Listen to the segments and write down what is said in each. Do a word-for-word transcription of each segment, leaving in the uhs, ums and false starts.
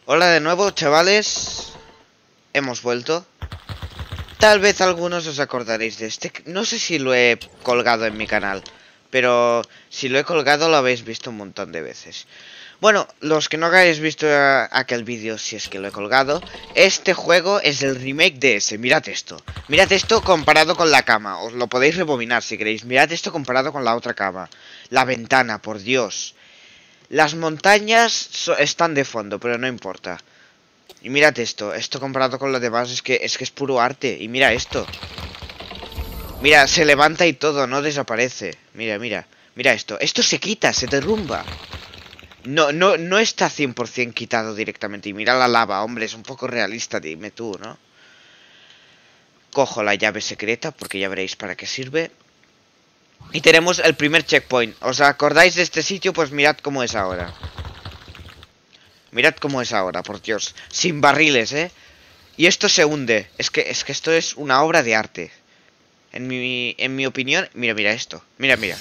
Hola de nuevo, chavales. Hemos vuelto. Tal vez algunos os acordaréis de este. No sé si lo he colgado en mi canal, pero si lo he colgado lo habéis visto un montón de veces. Bueno, los que no hayáis visto uh, aquel vídeo, si es que lo he colgado, este juego es el remake de ese. Mirad esto. Mirad esto comparado con la cama. Os lo podéis rebobinar si queréis. Mirad esto comparado con la otra cama. La ventana, por Dios. Las montañas so están de fondo, pero no importa. Y mírate esto, esto comparado con lo demás es que es que es puro arte. Y mira esto. Mira, se levanta y todo, no desaparece. Mira, mira, mira esto. Esto se quita, se derrumba. No, no, no está cien por cien quitado directamente. Y mira la lava, hombre, es un poco realista, dime tú, ¿no? Cojo la llave secreta, porque ya veréis para qué sirve. Y tenemos el primer checkpoint. ¿Os acordáis de este sitio? Pues mirad cómo es ahora. Mirad cómo es ahora, por Dios. Sin barriles, ¿eh? Y esto se hunde. Es que, es que esto es una obra de arte. En mi, en mi opinión... Mira, mira esto. Mira, mira.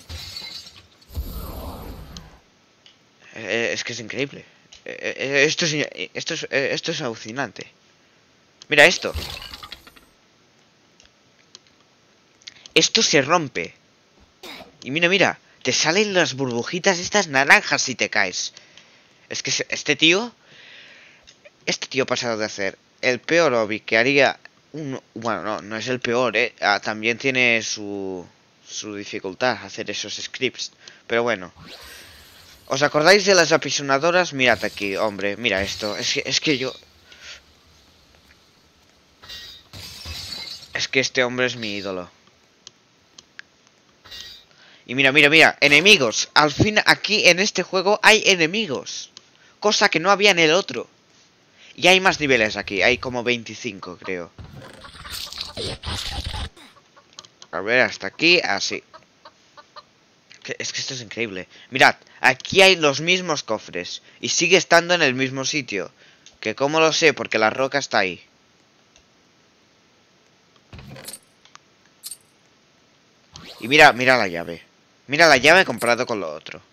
Eh, es que es increíble. Eh, eh, esto es, esto es, eh, esto es alucinante. Mira esto. Esto se rompe. Y mira, mira. Te salen las burbujitas estas naranjas si te caes. Es que este tío... Este tío ha pasado de hacer el peor hobby que haría... Un, bueno, no, no es el peor, ¿eh? Ah, también tiene su... Su dificultad hacer esos scripts. Pero bueno. ¿Os acordáis de las apisonadoras? Mirad aquí, hombre, mira esto. Es que, es que yo... Es que este hombre es mi ídolo. Y mira, mira, mira, enemigos. Al fin aquí en este juego hay enemigos. Cosa que no había en el otro. Y hay más niveles aquí, hay como veinticinco, creo. A ver, hasta aquí, así. Es que esto es increíble. Mirad, aquí hay los mismos cofres. Y sigue estando en el mismo sitio. Que cómo lo sé, porque la roca está ahí. Y mira, mira la llave. Mira la llave comparado con lo otro.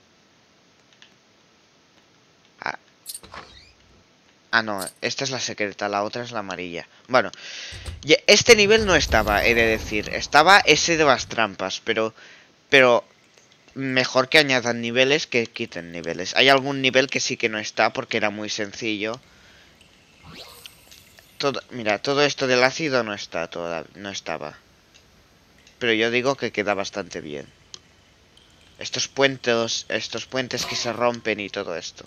Ah, ah, no, esta es la secreta, la otra es la amarilla. Bueno, este nivel no estaba, he de decir. Estaba ese de las trampas, pero... Pero... Mejor que añadan niveles que quiten niveles. Hay algún nivel que sí que no está porque era muy sencillo. Todo, mira, todo esto del ácido no está, toda, no estaba. Pero yo digo que queda bastante bien. Estos puentes, estos puentes que se rompen y todo esto.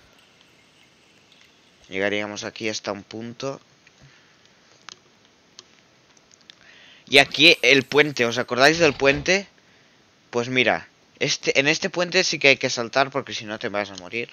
Llegaríamos aquí hasta un punto. Y aquí el puente, ¿os acordáis del puente? Pues mira, este, en este puente sí que hay que saltar porque si no te vas a morir.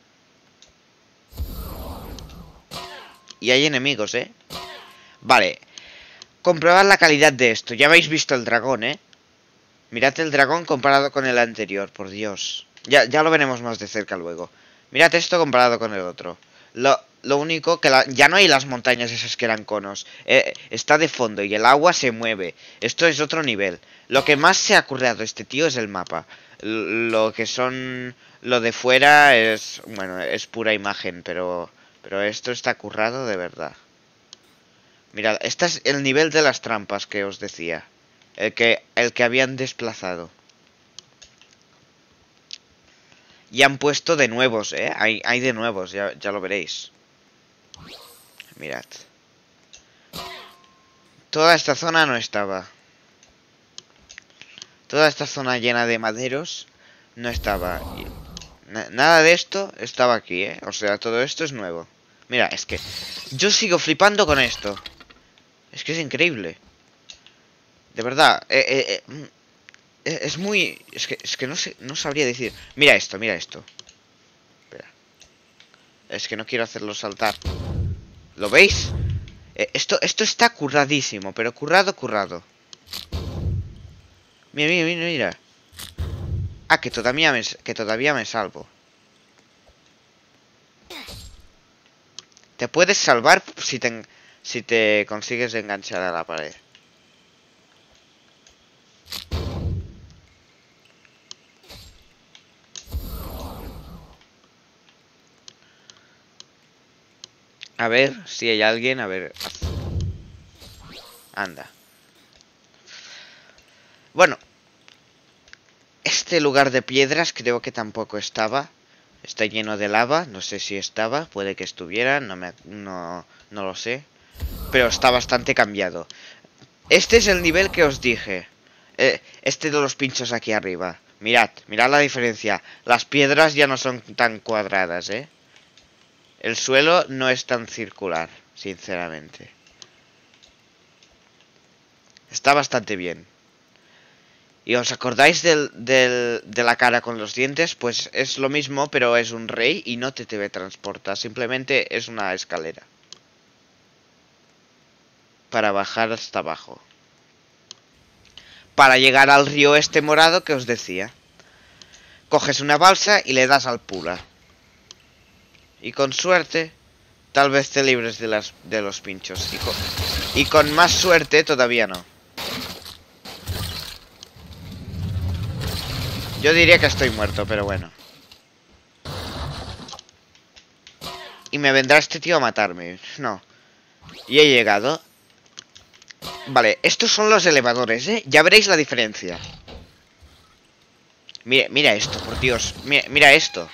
Y hay enemigos, ¿eh? Vale. Comprobad la calidad de esto. Ya habéis visto el dragón, ¿eh? Mirad el dragón comparado con el anterior, por Dios. Ya, ya lo veremos más de cerca luego. Mirad esto comparado con el otro. Lo, lo único que la, ya no hay las montañas esas que eran conos. Eh, está de fondo y el agua se mueve. Esto es otro nivel. Lo que más se ha currado este tío es el mapa. L lo que son... Lo de fuera es... Bueno, es pura imagen, pero... Pero esto está currado de verdad. Mirad, este es el nivel de las trampas que os decía. El que, el que habían desplazado. Y han puesto de nuevos, ¿eh? Hay, hay de nuevos, ya, ya lo veréis. Mirad. Toda esta zona no estaba. Toda esta zona llena de maderos no estaba. Na, nada de esto estaba aquí, ¿eh? O sea, todo esto es nuevo. Mira, es que yo sigo flipando con esto. Es que es increíble. De verdad, eh, eh, eh, es muy... Es que, es que no sé, no sabría decir... Mira esto, mira esto. Espera. Es que no quiero hacerlo saltar. ¿Lo veis? Eh, esto, esto está curradísimo, pero currado, currado. Mira, mira, mira, mira. Ah, que todavía me, que todavía me salvo. Te puedes salvar si te, si te consigues enganchar a la pared. A ver si hay alguien, a ver. Anda. Bueno. Este lugar de piedras creo que tampoco estaba. Está lleno de lava, no sé si estaba, puede que estuviera, no, me, no, no lo sé. Pero está bastante cambiado. Este es el nivel que os dije. Eh, este de los pinchos aquí arriba. Mirad, mirad la diferencia. Las piedras ya no son tan cuadradas, ¿eh? El suelo no es tan circular, sinceramente. Está bastante bien. ¿Y os acordáis del, del, de la cara con los dientes? Pues es lo mismo, pero es un rey y no te teletransporta. Simplemente es una escalera. Para bajar hasta abajo. Para llegar al río este morado que os decía. Coges una balsa y le das al pula. Y con suerte, tal vez te libres de, las, de los pinchos. Y con, y con más suerte, todavía no. Yo diría que estoy muerto, pero bueno. Y me vendrá este tío a matarme. No. Y he llegado. Vale, estos son los elevadores, ¿eh? Ya veréis la diferencia. Mira, mira esto, por Dios. Mira, mira esto.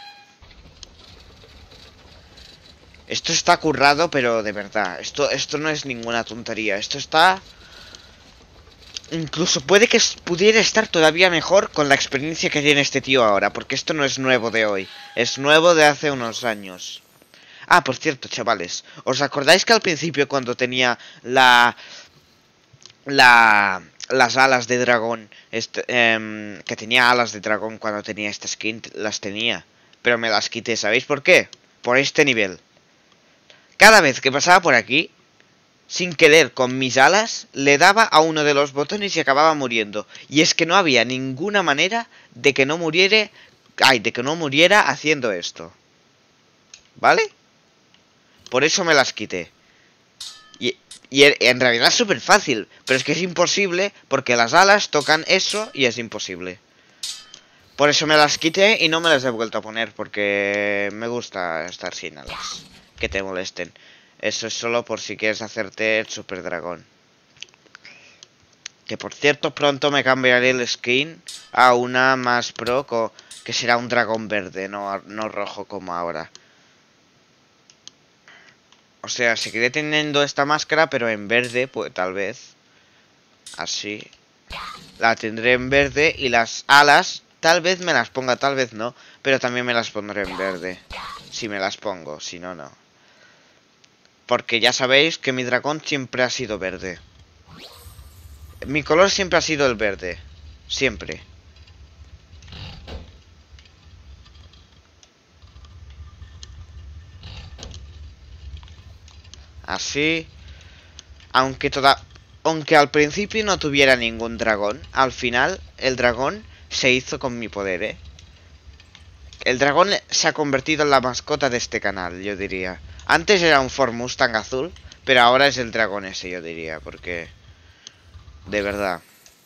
Esto está currado, pero de verdad. Esto, esto no es ninguna tontería. Esto está... Incluso puede que pudiera estar todavía mejor con la experiencia que tiene este tío ahora. Porque esto no es nuevo de hoy. Es nuevo de hace unos años. Ah, por cierto, chavales. ¿Os acordáis que al principio cuando tenía la... La... Las alas de dragón... Este, eh, que tenía alas de dragón cuando tenía esta skin. Las tenía. Pero me las quité. ¿Sabéis por qué? Por este nivel. Cada vez que pasaba por aquí... Sin querer, con mis alas, le daba a uno de los botones y acababa muriendo. Y es que no había ninguna manera de que no muriera... Ay, de que no muriera haciendo esto. ¿Vale? Por eso me las quité. Y, y en realidad es súper fácil. Pero es que es imposible porque las alas tocan eso y es imposible. Por eso me las quité y no me las he vuelto a poner. Porque me gusta estar sin alas. Que te molesten. Eso es solo por si quieres hacerte el super dragón. Que por cierto, pronto me cambiaré el skin a una más pro, que será un dragón verde, no, no rojo como ahora. O sea, seguiré teniendo esta máscara, pero en verde, pues tal vez. Así. La tendré en verde y las alas, tal vez me las ponga, tal vez no. Pero también me las pondré en verde. Si me las pongo, si no, no. Porque ya sabéis que mi dragón siempre ha sido verde. Mi color siempre ha sido el verde. Siempre. Así. Aunque toda... Aunque al principio no tuviera ningún dragón, al final el dragón se hizo con mi poder, ¿eh? El dragón se ha convertido en la mascota de este canal, yo diría. Antes era un Ford Mustang azul, pero ahora es el dragón ese, yo diría, porque... De verdad.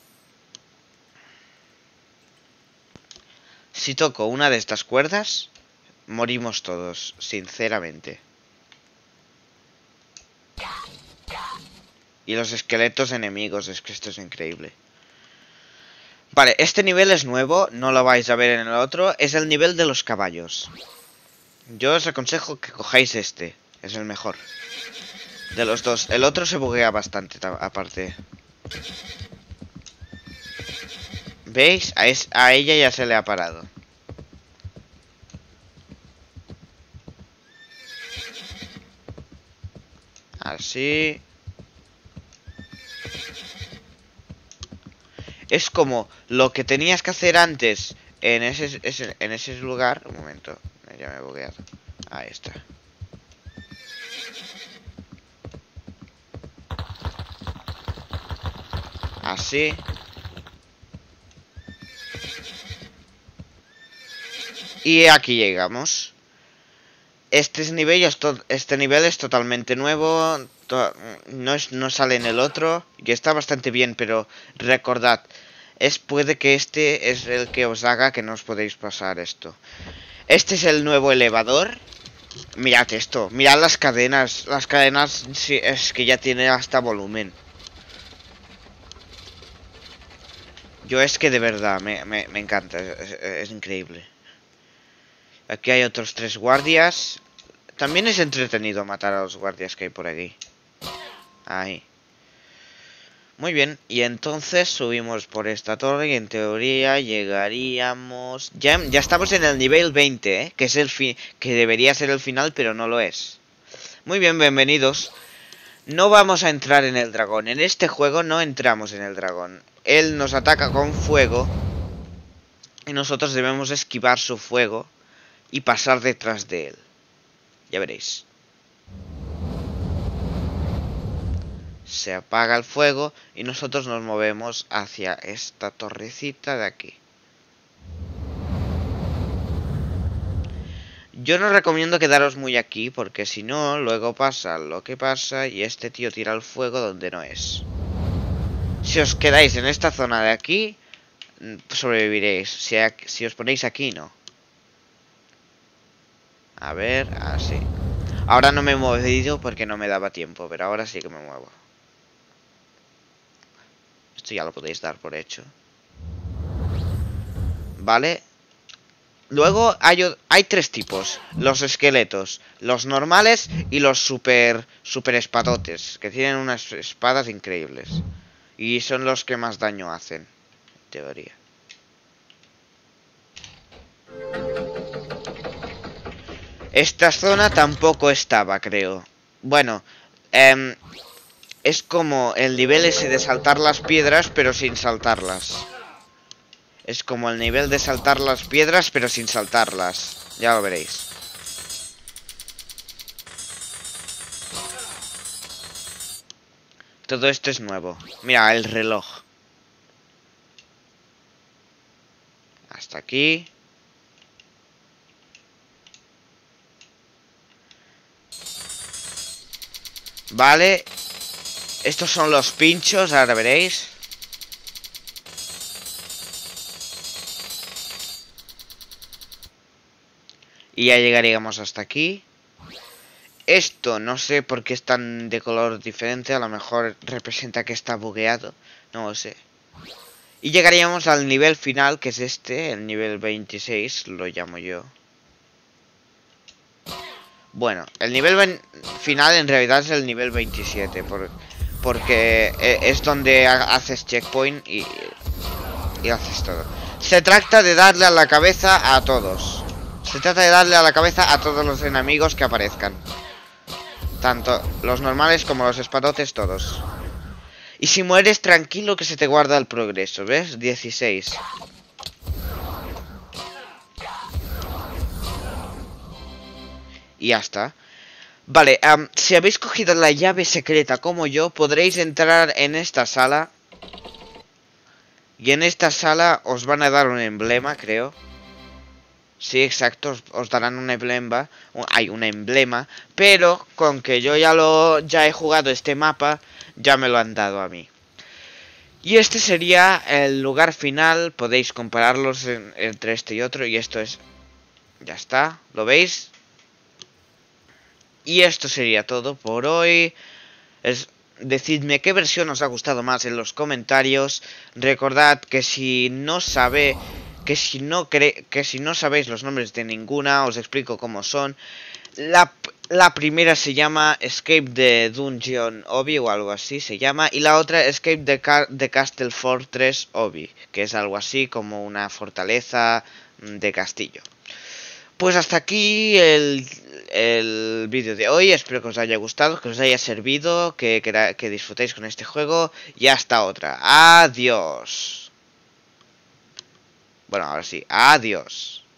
Si toco una de estas cuerdas, morimos todos, sinceramente. Y los esqueletos enemigos, es que esto es increíble. Vale, este nivel es nuevo, no lo vais a ver en el otro. Es el nivel de los caballos. Yo os aconsejo que cojáis este, es el mejor de los dos. El otro se buguea bastante, aparte. ¿Veis? A, es, a ella ya se le ha parado. Así. Es como lo que tenías que hacer antes en ese, ese, en ese lugar. Un momento, ya me he bugueado. Ahí está. Así. Y aquí llegamos. Este es nivel, este nivel es totalmente nuevo. To no, es, no sale en el otro. Y está bastante bien, pero recordad. Es, puede que este es el que os haga que no os podéis pasar esto. Este es el nuevo elevador. Mirad esto, mirad las cadenas. Las cadenas sí, es que ya tiene hasta volumen. Yo es que de verdad me, me, me encanta, es, es, es increíble. Aquí hay otros tres guardias. También es entretenido matar a los guardias que hay por aquí. Ahí. Muy bien, y entonces subimos por esta torre y en teoría llegaríamos... Ya, ya estamos en el nivel veinte, ¿eh? Que es el fin, que debería ser el final, pero no lo es. Muy bien, bienvenidos. No vamos a entrar en el dragón. En este juego no entramos en el dragón. Él nos ataca con fuego y nosotros debemos esquivar su fuego y pasar detrás de él. Ya veréis. Se apaga el fuego y nosotros nos movemos hacia esta torrecita de aquí. Yo no recomiendo quedaros muy aquí porque si no, luego pasa lo que pasa y este tío tira el fuego donde no es. Si os quedáis en esta zona de aquí, sobreviviréis. Si, si os ponéis aquí, no. A ver, así. Ahora no me he movido porque no me daba tiempo, pero ahora sí que me muevo. Esto ya lo podéis dar por hecho. Vale. Luego hay, hay tres tipos. Los esqueletos, los normales y los super, super espadotes. Que tienen unas espadas increíbles. Y son los que más daño hacen, en teoría. Esta zona tampoco estaba, creo. Bueno, eh, es como el nivel ese de saltar las piedras, pero sin saltarlas. Es como el nivel de saltar las piedras, pero sin saltarlas. Ya lo veréis. Todo esto es nuevo. Mira, el reloj. Hasta aquí. Vale. Estos son los pinchos, ahora veréis. Y ya llegaríamos hasta aquí. Esto no sé por qué es tan de color diferente. A lo mejor representa que está bugueado. No lo sé. Y llegaríamos al nivel final, que es este. El nivel veintiséis, lo llamo yo. Bueno, el nivel final en realidad es el nivel veintisiete. Por, porque es donde haces checkpoint y, y haces todo. Se trata de darle a la cabeza a todos. Se trata de darle a la cabeza a todos los enemigos que aparezcan. Tanto los normales como los espadotes, todos. Y si mueres, tranquilo que se te guarda el progreso, ¿ves? dieciséis. Y ya está. Vale, um, si habéis cogido la llave secreta como yo, podréis entrar en esta sala. Y en esta sala os van a dar un emblema, creo. Sí, exacto, os, os darán un emblema, un, hay un emblema, pero con que yo ya lo ya he jugado este mapa, ya me lo han dado a mí. Y este sería el lugar final, podéis compararlos en, entre este y otro, y esto es... Ya está, ¿lo veis? Y esto sería todo por hoy. Es... Decidme qué versión os ha gustado más en los comentarios. Recordad que si no sabe... Que si no cre que si no sabéis los nombres de ninguna, os explico cómo son. La, la primera se llama Escape the Dungeon Obi o algo así se llama. Y la otra Escape the, Car the Castle Fortress Obi, que es algo así como una fortaleza de castillo. Pues hasta aquí el, el vídeo de hoy. Espero que os haya gustado, que os haya servido, que, que, que disfrutéis con este juego. Y hasta otra. Adiós. Bueno, ahora sí. Adiós.